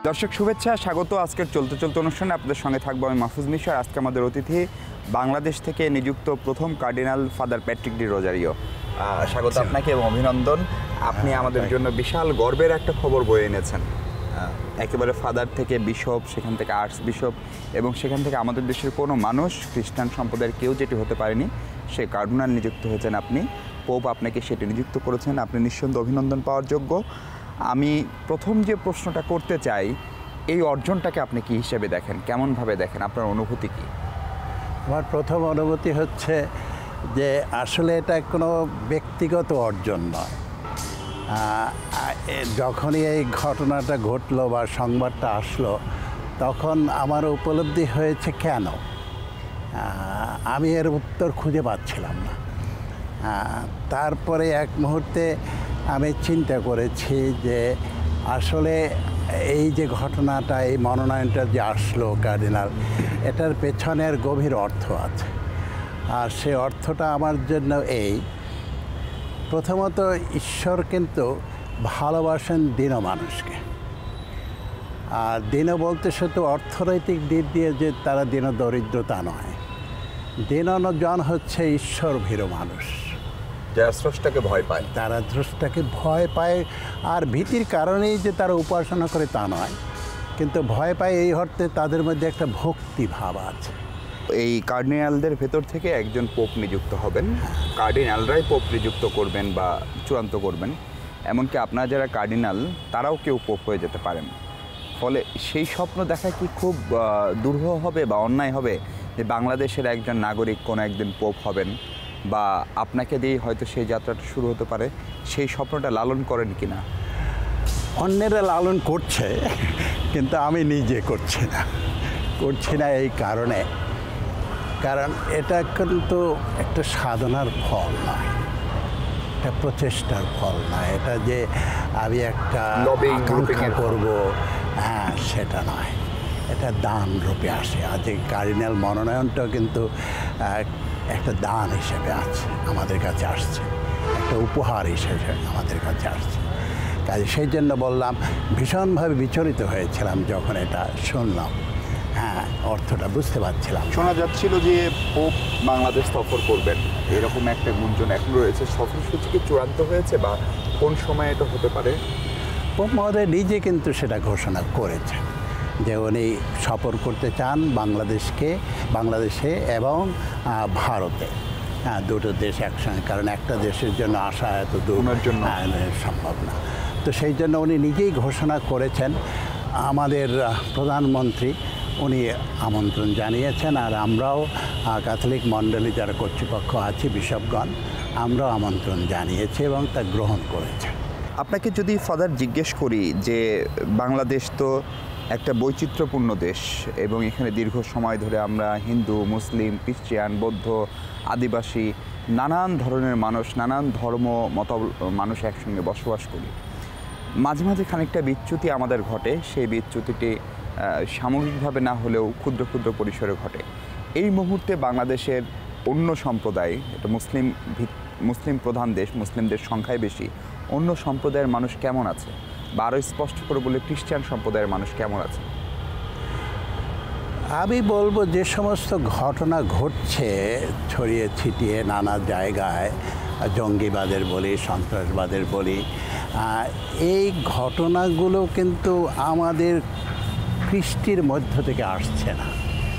দর্শক শুভেচ্ছা, স্বাগত আজকের চলতে চলতে অনুষ্ঠানে। আপনাদের সঙ্গে থাকবো আমি মাহফুজ মিশর। আজকে আমাদের অতিথি বাংলাদেশ থেকে নিযুক্ত প্রথম cardinal father Patrick D Rozario. স্বাগত আপনাকে এবং অভিনন্দন। আপনি আমাদের জন্য বিশাল গর্বের একটা খবর বয়ে এনেছেন। একেবারে ফাদার থেকে বিশপ, সেখান থেকে আর্চবিশপ, এবং সেখান থেকে আমাদের দেশের কোনো মানুষ, খ্রিস্টান সম্প্রদায়ের কেউ যেটি হতে পারেনি, সে কার্ডিনাল নিযুক্ত হয়েছেন আপনি। পোপ আপনাকে সেটি নিযুক্ত করেছেন, আপনি নিঃসন্দেহে অভিনন্দন পাওয়ার যোগ্য। আমি প্রথম যে প্রশ্নটা করতে চাই, এই অর্জনটাকে আপনি কি হিসেবে দেখেন, কেমনভাবে দেখেন, আপনার অনুভূতি কি? আমার প্রথম অনুভূতি হচ্ছে যে আসলে এটা কোনো ব্যক্তিগত অর্জন নয়। যখনই এই ঘটনাটা ঘটলো বা সংবাদটা আসলো, তখন আমার উপলব্ধি হয়েছে কেন আমি এর উত্তর খুঁজে পাচ্ছিলাম না। তারপরে এক মুহূর্তে আমি চিন্তা করেছি যে আসলে এই যে ঘটনাটা, এই মনোনয়নটা যে আসলো কার্ডিনাল, এটার পেছনের গভীর অর্থ আছে। আর সে অর্থটা আমার জন্য এই, প্রথমত ঈশ্বর কিন্তু ভালোবাসেন দীন মানুষকে। আর দীন বলতে শুধু অর্থনৈতিক দিক দিয়ে যে তারা দীন দরিদ্রতা নয়, দীনজন হচ্ছে ঈশ্বর ভীরু মানুষ, যারা স্রষ্টাকে ভয় পায়। তারা স্রষ্টাকে ভয় পায়, আর ভীতির কারণেই যে তারা উপাসনা করে তা নয়, কিন্তু ভয় পায় এই অর্থে তাদের মধ্যে একটা ভক্তি ভাব আছে। এই কার্ডিনালদের ভেতর থেকে একজন পোপ নিযুক্ত হবেন, কার্ডিনালরাই পোপ নিযুক্ত করবেন বা চূড়ান্ত করবেন। এমনকি আপনারা যারা কার্ডিনাল, তারাও কেউ পোপ হয়ে যেতে পারেন। ফলে সেই স্বপ্ন দেখা কি খুব দুর্বহ হবে বা অন্যায় হবে যে বাংলাদেশের একজন নাগরিক কোনো একদিন পোপ হবেন, বা আপনাকে দিয়েই হয়তো সেই যাত্রাটা শুরু হতে পারে? সেই স্বপ্নটা লালন করেন কি না? অন্যেরা লালন করছে, কিন্তু আমি নিজে করছি না এই কারণে, কারণ এটা কিন্তু একটা সাধনার ফল নয়, একটা প্রচেষ্টার ফল নয়, এটা যে আমি একটা আকাঙ্ক্ষা করব, সেটা নয়। এটা দান রূপে আসে। আজ এই কার্ডিনাল মনোনয়নটাও কিন্তু একটা দান হিসেবে আছে, আমাদের কাছে আসছে, একটা উপহার হিসেবে আমাদের কাছে আসছে। কাজে সেই জন্য বললাম, ভীষণভাবে বিচলিত হয়েছিলাম যখন এটা শুনলাম। অর্থটা বুঝতে পারছিলাম। শোনা যাচ্ছিল যে পোপ বাংলাদেশ সফর করবেন, এরকম একটা গুঞ্জন এখন রয়েছে। সফরসূচি কি চূড়ান্ত হয়েছে, বা কোন সময় এটা হতে পারে? পোপ মহোদয় নিজে কিন্তু সেটা ঘোষণা করেছেন যে উনি সফর করতে চান বাংলাদেশে এবং ভারতে, দুটো দেশ একসঙ্গে, কারণ একটা দেশের জন্য আসা এত দূরের জন্য সম্ভব না। তো সেই জন্য উনি নিজেই ঘোষণা করেছেন। আমাদের প্রধানমন্ত্রী উনি আমন্ত্রণ জানিয়েছেন, আর আমরাও ক্যাথলিক মণ্ডলী যারা কর্তৃপক্ষ আছে, বিশপগণ, আমরাও আমন্ত্রণ জানিয়েছি এবং তা গ্রহণ করেছে। আপনাকে যদি ফাদার জিজ্ঞেস করি যে বাংলাদেশ তো একটা বৈচিত্র্যপূর্ণ দেশ, এবং এখানে দীর্ঘ সময় ধরে আমরা হিন্দু, মুসলিম, খ্রিস্টান, বৌদ্ধ, আদিবাসী, নানান ধরনের মানুষ, নানান ধর্ম মানুষ একসঙ্গে বসবাস করি। মাঝে মাঝে খানিকটা বিচ্যুতি আমাদের ঘটে, সেই বিচ্যুতিটি সামগ্রিকভাবে না হলেও ক্ষুদ্র ক্ষুদ্র পরিসরে ঘটে। এই মুহূর্তে বাংলাদেশের অন্য সম্প্রদায়, এটা মুসলিম প্রধান দেশ, মুসলিমদের সংখ্যায় বেশি, অন্য সম্প্রদায়ের মানুষ কেমন আছে, বা আরও স্পষ্ট করে বলে খ্রিস্টান সম্প্রদায়ের মানুষ কেমন আছে? আমি বলবো, যে সমস্ত ঘটনা ঘটছে ছড়িয়ে ছিটিয়ে নানা জায়গায়, জঙ্গিবাদের বলি, সন্ত্রাসবাদের বলি, এই ঘটনাগুলো কিন্তু আমাদের কৃষ্টির মধ্য থেকে আসছে না।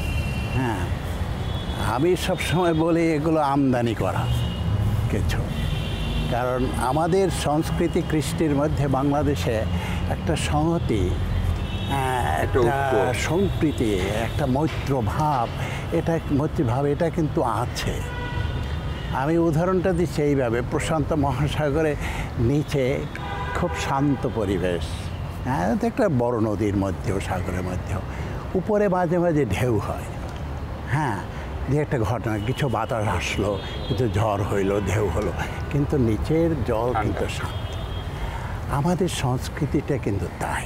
আমি সবসময় বলি এগুলো আমদানি করা কিছু, কারণ আমাদের সংস্কৃতি কৃষ্টির মধ্যে বাংলাদেশে একটা সংহতি, একটা সম্প্রীতি, একটা মৈত্রভাব, এটা কিন্তু আছে। আমি উদাহরণটা দিচ্ছি এইভাবে, প্রশান্ত মহাসাগরে নিচে খুব শান্ত পরিবেশ, একটা বড় নদীর মধ্যেও, সাগরের মধ্যেও, উপরে মাঝে মাঝে ঢেউ হয়, যে একটা ঘটনা, কিছু বাতাস আসলো, কিছু ঝড় হইলো, ঢেউ হলো, কিন্তু নিচের জল কিন্তু শান্ত। আমাদের সংস্কৃতিটা কিন্তু তাই,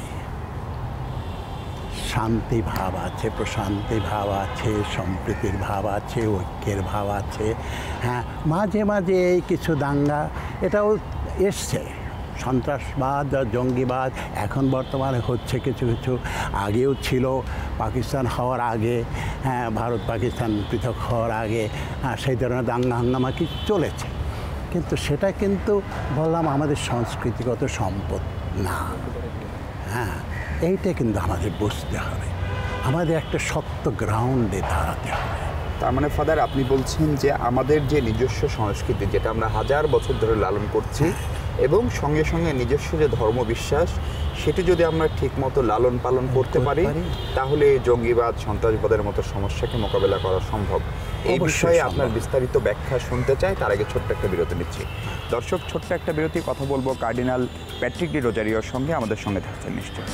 শান্তি ভাব আছে, প্রশান্তি ভাব আছে, সম্প্রীতির ভাব আছে, ঐক্যের ভাব আছে। মাঝে মাঝে এই কিছু দাঙ্গা এটাও এসছে, সন্ত্রাসবাদ, জঙ্গিবাদ এখন বর্তমানে হচ্ছে, কিছু কিছু আগেও ছিল। পাকিস্তান হওয়ার আগে, হ্যাঁ, ভারত পাকিস্তান পৃথক হওয়ার আগে, হ্যাঁ, সেই ধরনের দাঙ্গা হাঙ্গামা কি চলেছে, কিন্তু সেটা কিন্তু বললাম আমাদের সংস্কৃতিগত সম্পদ না। হ্যাঁ, এইটা কিন্তু আমাদের বুঝতে হবে, আমাদের একটা শক্ত গ্রাউন্ডে দাঁড়াতে হবে। তার মানে ফাদার, আপনি বলছেন যে আমাদের যে নিজস্ব সংস্কৃতি, যেটা আমরা হাজার বছর ধরে লালন করছি, এবং সঙ্গে সঙ্গে নিজস্ব যে ধর্মবিশ্বাস, সেটি যদি আমরা ঠিকমতো লালন পালন করতে পারি, তাহলে জঙ্গিবাদ, সন্ত্রাসবাদের মতো সমস্যাকে মোকাবেলা করা সম্ভব। এই বিষয়ে আপনার বিস্তারিত ব্যাখ্যা শুনতে চাই। তার আগে ছোট্ট একটা বিরতি নিচ্ছি। দর্শক, ছোট্ট একটা বিরতি, কথা বলবো কার্ডিনাল প্যাট্রিক ডি রোজারিওর সঙ্গে। আমাদের সঙ্গে থাকছেন নিশ্চয়।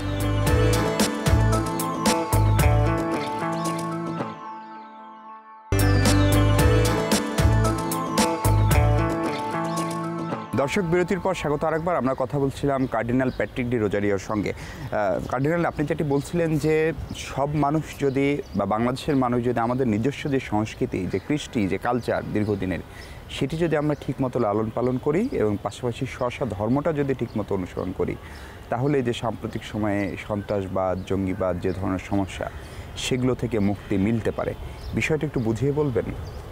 দর্শক, বিরতির পর স্বাগত আরেকবার। আমরা কথা বলছিলাম কার্ডিনাল প্যাট্রিক ডি রোজারিওর সঙ্গে। কার্ডিনাল, আপনি যেটি বলছিলেন যে সব মানুষ যদি, বা বাংলাদেশের মানুষ যদি আমাদের নিজস্ব যে সংস্কৃতি, যে কৃষ্টি, যে কালচার দীর্ঘদিনের, সেটি যদি আমরা ঠিকমতো লালন পালন করি এবং পাশাপাশি স্ব ধর্মটা যদি ঠিকমতো অনুসরণ করি, তাহলে যে সাম্প্রতিক সময়ে সন্ত্রাসবাদ, জঙ্গিবাদ, যে ধরনের সমস্যা, সেগুলো থেকে মুক্তি মিলতে পারে। বিষয়টা একটু বুঝিয়ে বলবেন?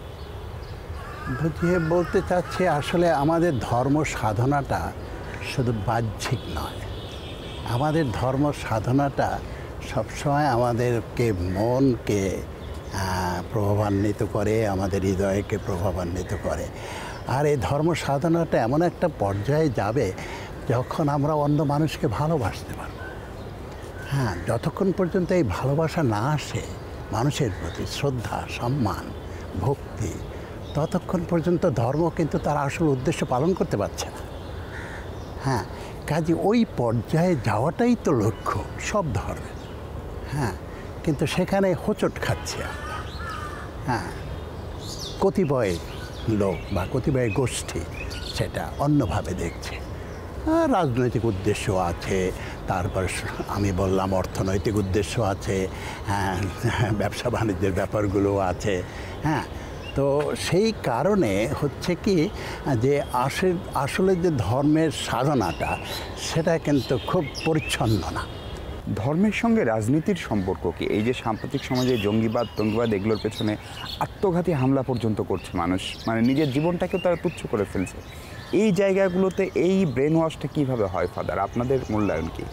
বুঝিয়ে বলতে চাচ্ছি, আসলে আমাদের ধর্ম সাধনাটা শুধু বাহ্যিক নয়। আমাদের ধর্ম সাধনাটা সবসময় আমাদেরকে মনকে প্রভাবান্বিত করে, আমাদের হৃদয়কে প্রভাবান্বিত করে। আর এই ধর্ম সাধনাটা এমন একটা পর্যায়ে যাবে যখন আমরা অন্য মানুষকে ভালোবাসতে পারব। হ্যাঁ, যতক্ষণ পর্যন্ত এই ভালোবাসা না আসে, মানুষের প্রতি শ্রদ্ধা, সম্মান, ভক্তি, ততক্ষণ পর্যন্ত ধর্ম কিন্তু তার আসল উদ্দেশ্য পালন করতে পারছে না। হ্যাঁ, কাজে ওই পর্যায়ে যাওয়াটাই তো লক্ষ্য সব ধর্মের। হ্যাঁ, কিন্তু সেখানে হোঁচট খাচ্ছে আমরা। হ্যাঁ, কতিপয় লোক বা কতিপয় গোষ্ঠী সেটা অন্যভাবে দেখছে। রাজনৈতিক উদ্দেশ্য আছে, তারপর আমি বললাম অর্থনৈতিক উদ্দেশ্য আছে, হ্যাঁ, ব্যবসা বাণিজ্যের ব্যাপারগুলো আছে। হ্যাঁ, তো সেই কারণে হচ্ছে কি যে আসলে যে ধর্মের সাধনাটা, সেটা কিন্তু খুব পরিচ্ছন্ন না। ধর্মের সঙ্গে রাজনীতির সম্পর্ক কি? এই যে সাম্প্রতিক সমাজে জঙ্গিবাদ, এগুলোর পেছনে আত্মঘাতী হামলা পর্যন্ত করছে মানুষ, মানে নিজের জীবনটাকেও তারা তুচ্ছ করে ফেলছে। এই জায়গাগুলোতে এই ব্রেন ওয়াশটা কীভাবে হয় ফাদার? আপনাদের মূল্যায়ন কি?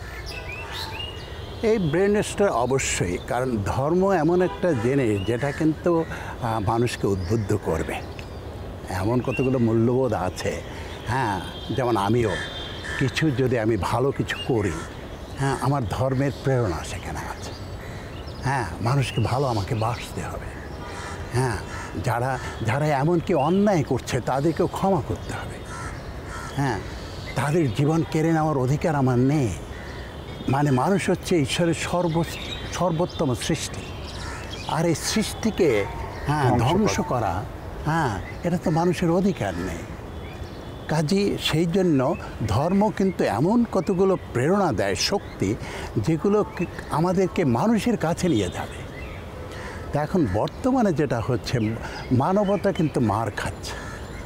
এই ব্রেন ওয়াশটা অবশ্যই, কারণ ধর্ম এমন একটা জিনিস যেটা কিন্তু মানুষকে উদ্বুদ্ধ করবে। এমন কতগুলো মূল্যবোধ আছে। হ্যাঁ, যেমন আমিও কিছু, যদি আমি ভালো কিছু করি, হ্যাঁ, আমার ধর্মের প্রেরণা সেখানে আছে। হ্যাঁ, মানুষকে ভালো আমাকে বাসতে হবে। হ্যাঁ, যারা এমনকি অন্যায় করছে তাদেরকেও ক্ষমা করতে হবে। হ্যাঁ, তাদের জীবন কেড়ে নেওয়ার অধিকার আমার নেই। মানে মানুষ হচ্ছে ঈশ্বরের সর্বোত্তম সৃষ্টি, আর এই সৃষ্টিকে ধ্বংস করা, হ্যাঁ, এটা তো মানুষের অধিকার নেই। কাজে সেই জন্য ধর্ম কিন্তু এমন কতগুলো প্রেরণা দেয়, শক্তি, যেগুলো আমাদেরকে মানুষের কাছে নিয়ে যাবে। তা এখন বর্তমানে যেটা হচ্ছে, মানবতা কিন্তু মার খাচ্ছে।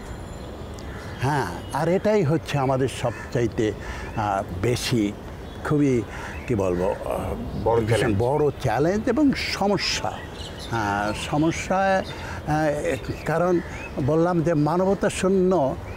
হ্যাঁ, আর এটাই হচ্ছে আমাদের সবচাইতে বেশি, খুবই কি বলবো, বড় চ্যালেঞ্জ এবং সমস্যা। সমস্যা, কারণ বললাম যে মানবতা শূন্য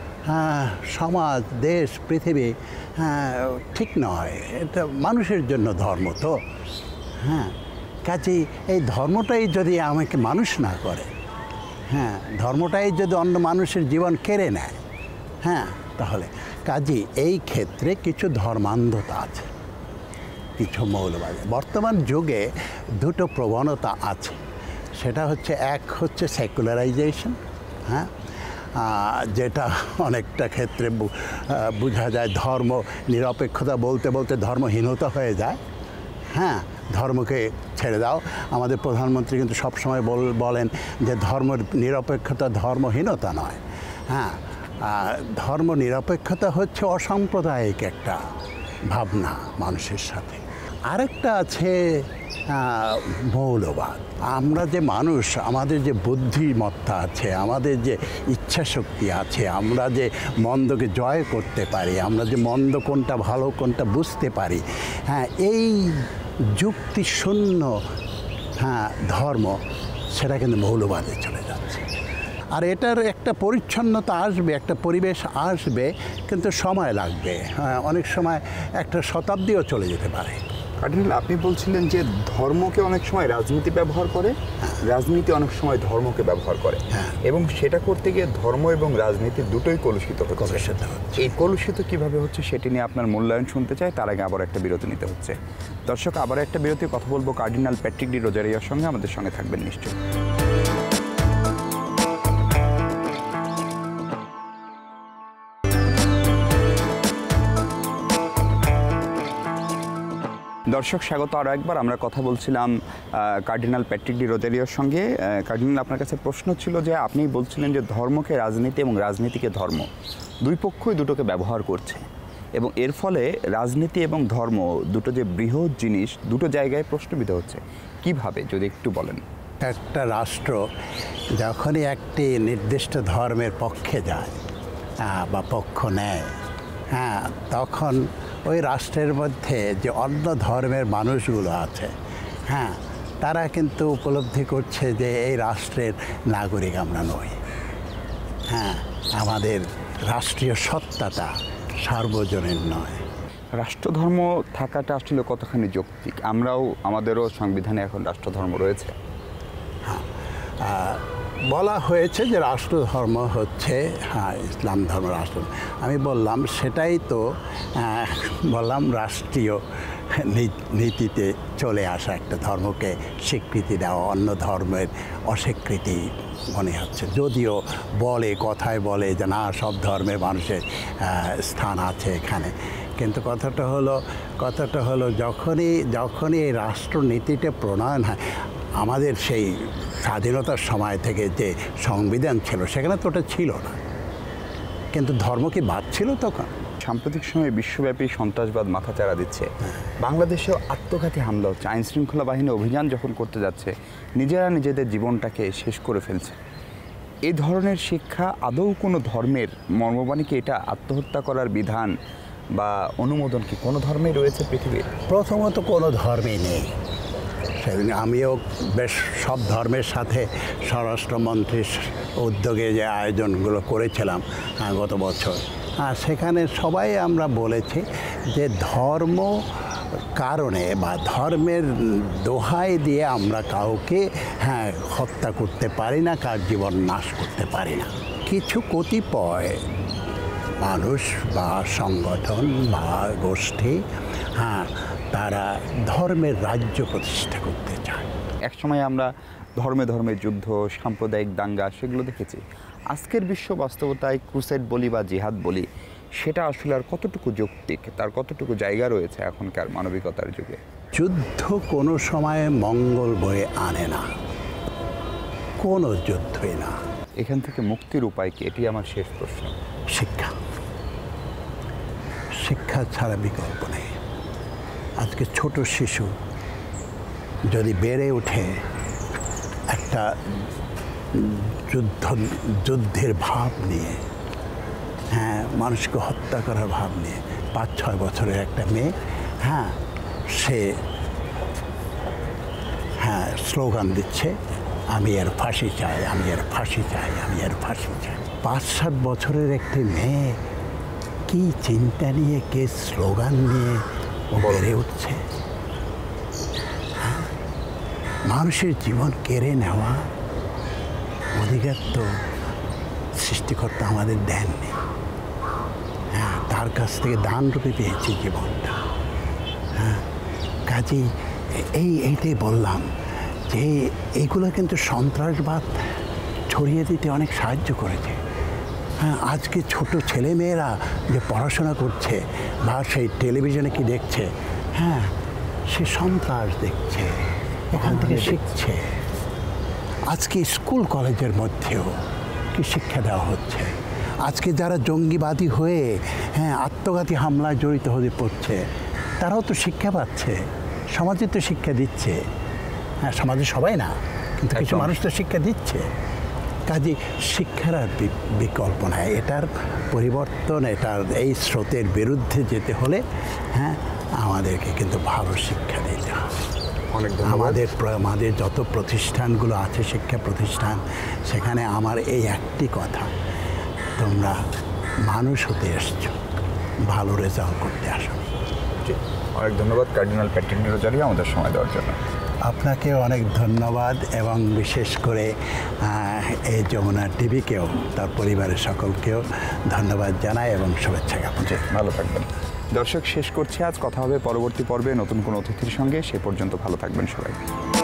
সমাজ, দেশ, পৃথিবী ঠিক নয়। এটা মানুষের জন্য ধর্ম তো। হ্যাঁ, কাজেই এই ধর্মটাই যদি আমাকে মানুষ না করে, হ্যাঁ, ধর্মটাই যদি অন্য মানুষের জীবন কেড়ে নেয়, হ্যাঁ, তাহলে কাজেই এই ক্ষেত্রে কিছু ধর্মান্ধতা আছে, কিছু মৌলবাদ। বর্তমান যুগে দুটো প্রবণতা আছে। সেটা হচ্ছে, এক হচ্ছে সেকুলারাইজেশন, হ্যাঁ, যেটা অনেকটা ক্ষেত্রে বোঝা যায় ধর্ম নিরপেক্ষতা বলতে বলতে ধর্মহীনতা হয়ে যায়। হ্যাঁ, ধর্মকে ছেড়ে দাও। আমাদের প্রধানমন্ত্রী কিন্তু সবসময় বলেন যে ধর্ম নিরপেক্ষতা ধর্মহীনতা নয়। হ্যাঁ, ধর্ম নিরপেক্ষতা হচ্ছে অসাম্প্রদায়িক একটা ভাবনা মানুষের সাথে। আরেকটা আছে মৌলবাদ। আমরা যে মানুষ, আমাদের যে বুদ্ধিমত্তা আছে, আমাদের যে ইচ্ছা শক্তি আছে, আমরা যে মন্দকে জয় করতে পারি, আমরা যে মন্দ কোনটা ভালো কোনটা বুঝতে পারি, হ্যাঁ, এই যুক্তিশূন্য ধর্ম সেটা কিন্তু মৌলবাদে চলে যাচ্ছে। আর এটার একটা পরিচ্ছন্নতা আসবে, একটা পরিবেশ আসবে, কিন্তু সময় লাগবে। হ্যাঁ, অনেক সময় একটা শতাব্দীও চলে যেতে পারে। কার্ডিনাল, আপনি বলছিলেন যে ধর্মকে অনেক সময় রাজনীতি ব্যবহার করে, রাজনীতি অনেক সময় ধর্মকে ব্যবহার করে, এবং সেটা করতে গিয়ে ধর্ম এবং রাজনীতি দুটোই কলুষিত হচ্ছে। এই কলুষিত কিভাবে হচ্ছে সেটি নিয়ে আপনার মূল্যায়ন শুনতে চাই। তার আগে আবার একটা বিরতি নিতে হচ্ছে। দর্শক, আবার একটা বিরতি, কথা বলবো কার্ডিনাল প্যাট্রিক ডি রোজারিওর সঙ্গে। আমাদের সঙ্গে থাকবেন নিশ্চয়ই। দর্শক, স্বাগত আরও একবার। আমরা কথা বলছিলাম কার্ডিনাল প্যাট্রিক ডি রোজারিওর সঙ্গে। কার্ডিনাল, আপনার কাছে প্রশ্ন ছিল যে আপনি বলছিলেন যে ধর্মকে রাজনীতি এবং রাজনীতিকে ধর্ম, দুই পক্ষই দুটোকে ব্যবহার করছে, এবং এর ফলে রাজনীতি এবং ধর্ম দুটো যে বৃহৎ জিনিস, দুটো জায়গায় প্রশ্নবিদ্ধ হচ্ছে। কিভাবে, যদি একটু বলেন। একটা রাষ্ট্র যখনই একটি নির্দিষ্ট ধর্মের পক্ষে যায় বা পক্ষ নেয়, হ্যাঁ, তখন ওই রাষ্ট্রের মধ্যে যে অন্য ধর্মের মানুষগুলো আছে, হ্যাঁ, তারা কিন্তু উপলব্ধি করছে যে এই রাষ্ট্রের নাগরিক আমরা নই। হ্যাঁ, আমাদের রাষ্ট্রীয় সত্তাটা সার্বজনীন নয়। রাষ্ট্রধর্ম থাকাটা আসলে কতখানি যৌক্তিক? আমাদেরও সংবিধানে এখন রাষ্ট্রধর্ম রয়েছে। হ্যাঁ, বলা হয়েছে যে রাষ্ট্রধর্ম হচ্ছে ইসলাম ধর্ম রাষ্ট্র। আমি বললাম সেটাই তো বললাম রাষ্ট্রীয় নীতিতে চলে আসা একটা ধর্মকে স্বীকৃতি দেওয়া, অন্য ধর্মের অস্বীকৃতি মনে হচ্ছে। যদিও কথায় বলে যে না, সব ধর্মের মানুষের স্থান আছে এখানে, কিন্তু কথাটা হলো যখনই এই রাষ্ট্রনীতিটা প্রণয়ন হয়, আমাদের সেই স্বাধীনতার সময় থেকে যে সংবিধান ছিল সেখানে তো ওটা ছিল না, কিন্তু ধর্ম কি বাদ ছিল তখন? সাম্প্রতিক সময়ে বিশ্বব্যাপী সন্ত্রাসবাদ মাথাচাড়া দিচ্ছে। বাংলাদেশেও আত্মঘাতী হামলা হচ্ছে। আইনশৃঙ্খলা বাহিনী অভিযান যখন করতে যাচ্ছে, নিজেরা নিজেদের জীবনটাকে শেষ করে ফেলছে। এই ধরনের শিক্ষা আদৌ কোনো ধর্মের মর্মবাণী কি এটা? আত্মহত্যা করার বিধান বা অনুমোদন কি কোনো ধর্মেই রয়েছে পৃথিবীর? প্রথমত কোনো ধর্মেই নেই। সেদিন আমিও বেশ সব ধর্মের সাথে স্বরাষ্ট্রমন্ত্রীর উদ্যোগে যে আয়োজনগুলো করেছিলাম গত বছর, সেখানে সবাই আমরা বলেছি যে ধর্ম কারণে বা ধর্মের দোহাই দিয়ে আমরা কাউকে হত্যা করতে পারি না, কার জীবন নাশ করতে পারি না। কিছু কতিপয় মানুষ বা সংগঠন বা গোষ্ঠী তারা ধর্মের রাজ্য প্রতিষ্ঠা করতে চায়। একসময় আমরা ধর্মে যুদ্ধ, সাম্প্রদায়িক দাঙ্গা সেগুলো দেখেছি। আজকের বিশ্ব বাস্তবতায় ক্রুসেড বলি বা জিহাদ বলি, সেটা আসলে আর কতটুকু যৌক্তিক, তার কতটুকু জায়গা রয়েছে এখনকার মানবিকতার যুগে? যুদ্ধ কোনো সময় মঙ্গল বয়ে আনে না, কোনো যুদ্ধই না। এখান থেকে মুক্তির উপায় কি? এটি আমার শেষ প্রশ্ন। শিক্ষা ছাড়া বিকল্প নেই। আজকে ছোট শিশু যদি বেড়ে ওঠে একটা যুদ্ধের ভাব নিয়ে, মানুষকে হত্যা করার ভাব নিয়ে, 5-6 বছরের একটা মেয়ে, সে স্লোগান দিচ্ছে, আমি এর ফাঁসি চাই, আমি এর ফাঁসি চাই, আমি এর ফাঁসি চাই। 5-7 বছরের একটি মেয়ে কি চিন্তা নিয়ে, কে স্লোগান নিয়ে বেড়ে উঠছে। মানুষের জীবন কেড়ে নেওয়া অধিকার তো সৃষ্টিকর্তা আমাদের দেননি। তার কাছ থেকে দান রূপে পেয়েছি জীবনটা। কাজেই এইটাই বললাম যে এইগুলো কিন্তু সন্ত্রাসবাদ ছড়িয়ে দিতে অনেক সাহায্য করেছে। আজকে ছোট ছেলেমেয়েরা যে পড়াশোনা করছে বা সেই টেলিভিশনে কি দেখছে, সে সন্ত্রাস দেখছে, এখান থেকে শিখছে। আজকে স্কুল কলেজের মধ্যেও কি শিক্ষা দেওয়া হচ্ছে? আজকে যারা জঙ্গিবাদী হয়ে আত্মঘাতী হামলায় জড়িত হয়ে পড়ছে, তারাও তো শিক্ষা পাচ্ছে সমাজে তো শিক্ষা দিচ্ছে, হ্যাঁ সমাজে সবাই না, কিন্তু কিছু মানুষ তো শিক্ষা দিচ্ছে। কাজে শিক্ষার আর বিকল্প নাই। এটার পরিবর্তন, এটার এই স্রোতের বিরুদ্ধে যেতে হলে হ্যাঁ আমাদেরকে কিন্তু ভালো শিক্ষা দিতে হবে। আমাদের যত প্রতিষ্ঠানগুলো আছে, শিক্ষা প্রতিষ্ঠান, সেখানে আমার এই একটি কথা, তোমরা মানুষ হতে এসছো, ভালো রেজাল্ট করতে আসো। অনেক ধন্যবাদ কার্ডিনাল প্যাট্রিক ডি রোজারিও আমাদের সময় দেওয়ার জন্য। আপনাকেও অনেক ধন্যবাদ, এবং বিশেষ করে এই যমুনা টিভিকেও, তার পরিবারের সকলকেও ধন্যবাদ জানাই এবং শুভেচ্ছা জ্ঞাপন। ভালো থাকবেন। দর্শক, শেষ করছি আজ। কথা হবে পরবর্তী পর্বে নতুন কোনো অতিথির সঙ্গে। সে পর্যন্ত ভালো থাকবেন সবাই।